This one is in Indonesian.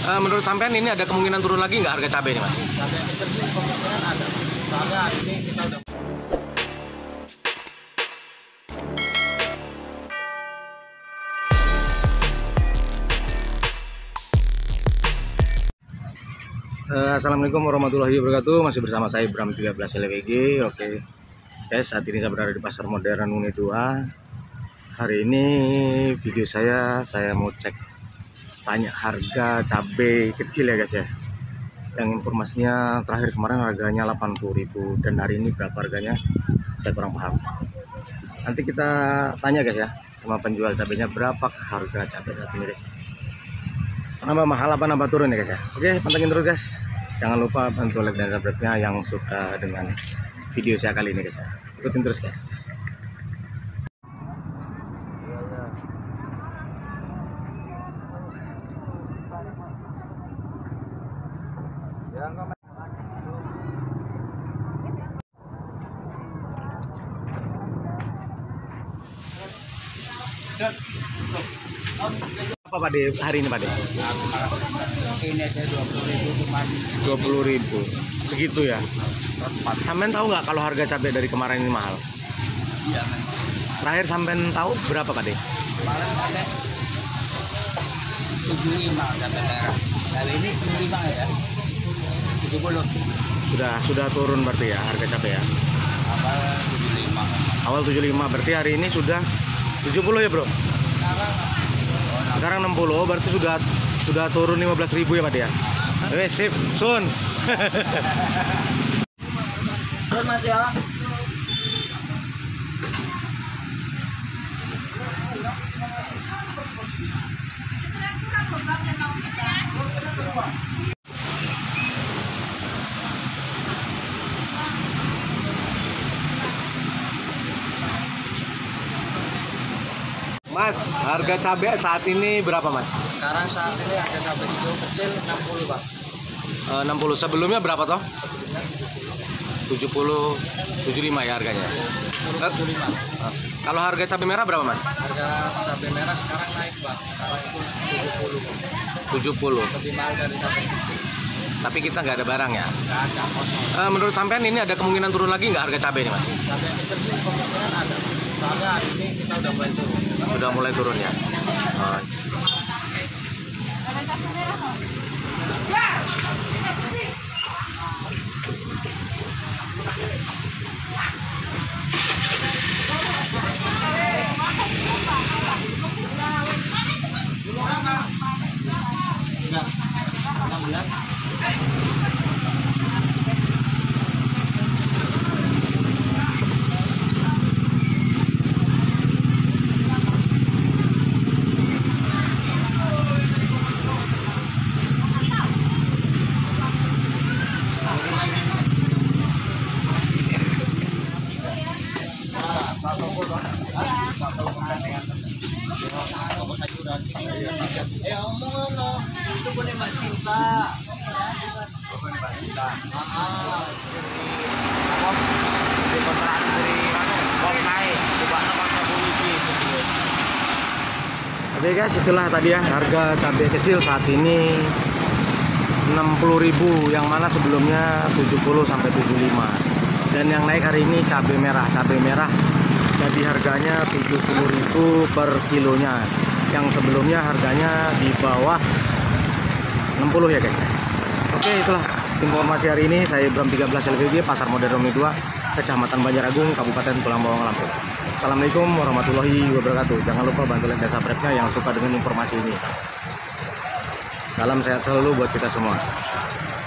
Menurut sampean ini ada kemungkinan turun lagi nggak harga cabai ini, Mas? Cabai yang kecil sih kemungkinan ada. Soalnya hari ini kita udah Assalamualaikum warahmatullahi wabarakatuh. Masih bersama saya Bram 13 LPG. Oke guys, saat ini saya berada di pasar modern Unit 2. Hari ini video saya mau cek tanya harga cabai kecil ya guys ya. Yang informasinya terakhir kemarin harganya 80.000 dan hari ini berapa harganya saya kurang paham. Nanti kita tanya guys ya sama penjual cabainya, berapa harga cabai saat ini guys. Nambah mahal apa nambah turun ya guys ya. Oke, pantengin terus guys. Jangan lupa bantu like dan subscribe-nya yang suka dengan video saya kali ini guys ya. Ikutin terus guys. Apa Pak De hari ini Pak De? ini aja 20.000 cuma 20.000 segitu ya. Sampean tahu nggak kalau harga cabai dari kemarin ini mahal? iya. Terakhir sampean tahu berapa Pak De? Kemarin ada 75 cabai merah. Cabai ini 75 ya. 70. Sudah turun berarti ya harga cabai ya. Awal 75. Awal 75 berarti hari ini sudah 70 ya bro. Sekarang 60 berarti sudah turun 15.000 ya Pak De ya. Sip Sun. Terus Mas ya. Mas, harga cabai saat ini berapa Mas? Sekarang saat ini ada cabai hijau kecil 60 Pak. 60. Sebelumnya berapa toh? 70, 75 ya harganya. 75. Kalau harga cabai merah berapa Mas? Harga cabai merah sekarang naik Pak. Sekarang itu 70. lebih mahal dari cabai kecil. Tapi kita nggak ada barang ya. Nggak ada kosong. Menurut sampean ini ada kemungkinan turun lagi nggak harga cabai ini Mas? Cabai yang kecil sih kemungkinan ada. Soalnya hari ini kita udah mulai turun. Sudah mulai turun ya. Enggak. 16. Itu boleh Mbak Cinta. Di kontrakan dari mana? Bos naik. Coba nomornya polisi. Oke guys, itulah tadi ya harga cabai kecil saat ini 60.000, yang mana sebelumnya 70 sampai 75. Dan yang naik hari ini cabai merah. Cabai merah jadi harganya 70.000 per kilonya. Yang sebelumnya harganya di bawah 60 ya guys. Oke, itulah informasi hari ini. Saya Bram 13 LPG, Pasar Modern Unit 2, Kecamatan Banjaragung, Kabupaten Pulang Bawang, Lampung. Assalamualaikum warahmatullahi wabarakatuh. Jangan lupa bantu like dan subscribe-nya yang suka dengan informasi ini. Salam sehat selalu buat kita semua.